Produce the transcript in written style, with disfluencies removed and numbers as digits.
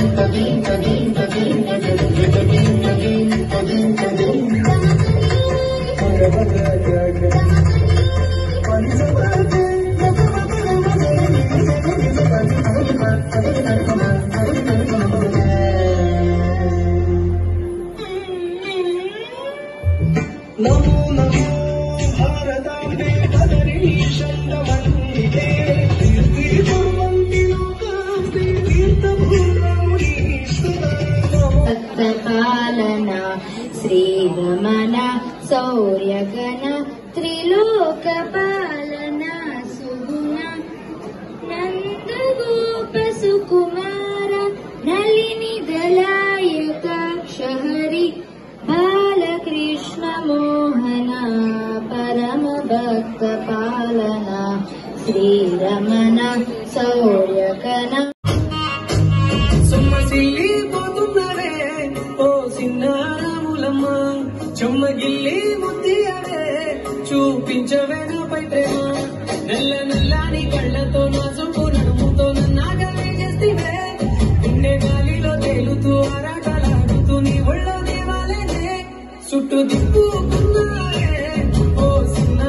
భక్తపాలన శ్రీరమణ శౌర్యగణ త్రిలోకపాలన సుగుణ నందగోప సుకుమార నళిని దళాయక క్షహరి బాలకృష్ణ మోహన పరమ భక్తపాలన శ్రీరమణ శౌర్యగణ చెమ్మగిల్లి ముద్దియవే చూపించవే నాపై ప్రేమ నల్ల నల్లాని కళ్ళతో నా చూపు నడుముతో నన్నాగలే చేస్తేవే నిన్నే గాలిలో తేలుతూ ఆరాటలాడుతూ నీ ఒళ్ళో దేవాలేనే చుట్టూ దిక్కుకున్నారే ఓ సిన్నా